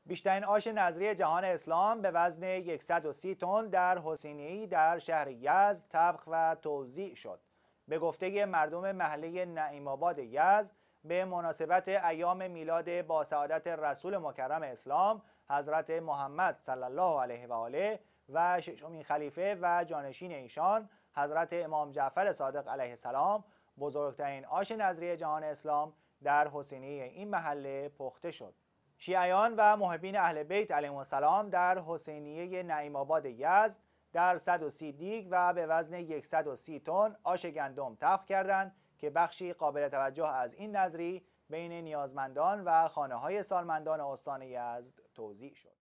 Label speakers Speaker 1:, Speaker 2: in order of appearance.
Speaker 1: بیشترین آش نذری جهان اسلام به وزن 130 تن در حسینیه‌ای در شهر یزد طبخ و توزیع شد. به گفته مردم محله نعیم آباد یزد به مناسبت ایام میلاد با سعادت رسول مکرم اسلام حضرت محمد صلی الله علیه و آله و ششمین خلیفه و جانشین ایشان حضرت امام جعفر صادق علیه السلام بزرگترین آش نذری جهان اسلام در حسینیه این محله پخته شد. شیعیان و محبین اهل بیت علیهم السلام در حسینیه نعیم آباد یزد در 130 دیگ و به وزن 130 تن آش گندم طبخ کردند که بخشی قابل توجه از این نذری بین نیازمندان و خانه‌های سالمندان استان یزد توزیع شد.